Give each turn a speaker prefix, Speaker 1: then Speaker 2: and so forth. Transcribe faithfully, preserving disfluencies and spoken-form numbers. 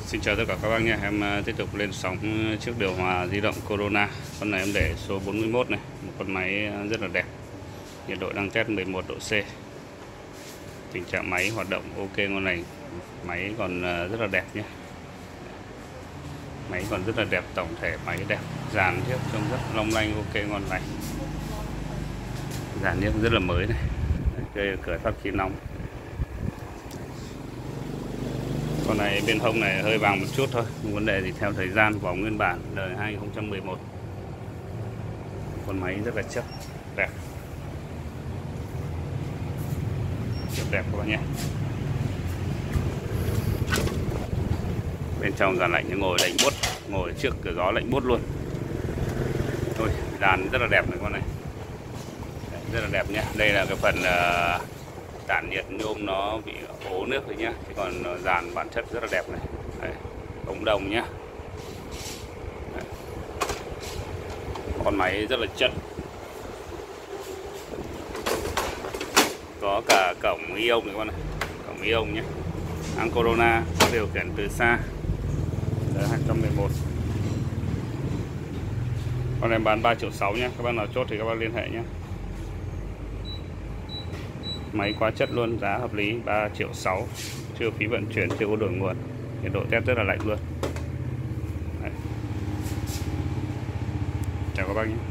Speaker 1: Xin chào tất cả các bác nhé. Em tiếp tục lên sóng chiếc điều hòa di động Corona. Con này em để số bốn mươi mốt này, một con máy rất là đẹp. Nhiệt độ đang test mười một độ C. Tình trạng máy hoạt động ok con này. Máy còn rất là đẹp nhé. Máy còn rất là đẹp, tổng thể máy đẹp. Dàn tiếp trông rất long lanh ok con này. Dàn tiếp rất là mới này. Đây cửa thoát khí nóng. Con này bên hông này hơi vàng một chút thôi, không vấn đề gì, theo thời gian, vỏ nguyên bản đời hai nghìn không trăm mười một. Con máy rất là chắc, đẹp. Rất đẹp các bạn nhé. Bên trong dàn lạnh ngồi lạnh buốt, ngồi trước cửa gió lạnh buốt luôn. Thôi, dàn rất là đẹp này con này. Rất là đẹp nhé. Đây là cái phần uh, tản nhiệt nhôm nó bị ố nước rồi nhá, chứ còn dàn bản chất rất là đẹp này. Đây, ống đồng nhá. Đây. Con máy rất là chất, có cả cổng ion này con này, cổng ion nhé. Hãng Corona có điều khiển từ xa, đời hai trăm mười một. Con em bán ba triệu sáu nhé, các bác nào chốt thì các bác liên hệ nhé. Máy quá chất luôn, giá hợp lý, ba triệu sáu, chưa phí vận chuyển, chưa có đổi nguồn, nhiệt độ test rất là lạnh luôn. Đấy. Chào các bác nhé.